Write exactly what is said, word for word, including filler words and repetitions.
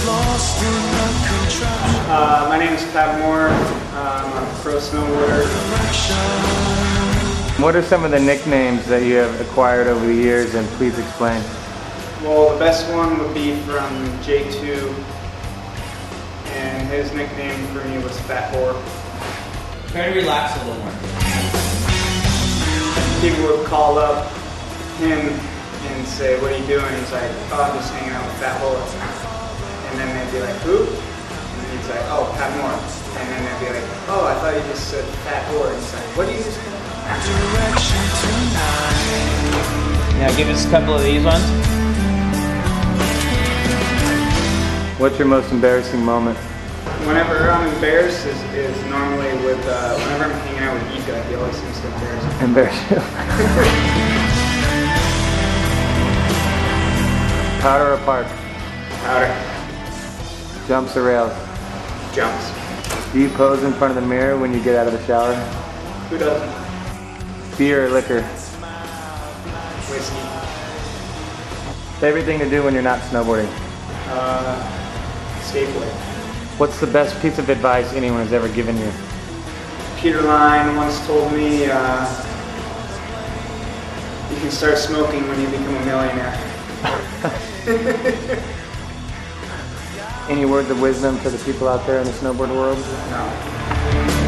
Uh, my name is Pat Moore. Uh, I'm a pro snowboarder. What are some of the nicknames that you have acquired over the years, and please explain? Well, the best one would be from J two, and his nickname for me was Fat Whore. Try to relax a little more. People would call up him and say, "What are you doing?" He's like, "Oh, I'm just hanging out with Fat Whore." And then they'd be like, "Who?" And he's like, "Oh, Pat Moore." And then they'd be like, "Oh, I thought you just said Fat Whore." And he's like, "What do you just say?" Now give us a couple of these ones. What's your most embarrassing moment? Whenever I'm embarrassed is, is normally with, uh, whenever I'm hanging out with Ika, he always seems to embarrass me. Embarrass you. Powder or park? Powder. Jumps or rails? Jumps. Do you pose in front of the mirror when you get out of the shower? Who doesn't? Beer or liquor? Whiskey. Favorite thing to do when you're not snowboarding? Uh, skateboard. What's the best piece of advice anyone has ever given you? Peter Line once told me, uh, you can start smoking when you become a millionaire. Any words of wisdom for the people out there in the snowboard world? No.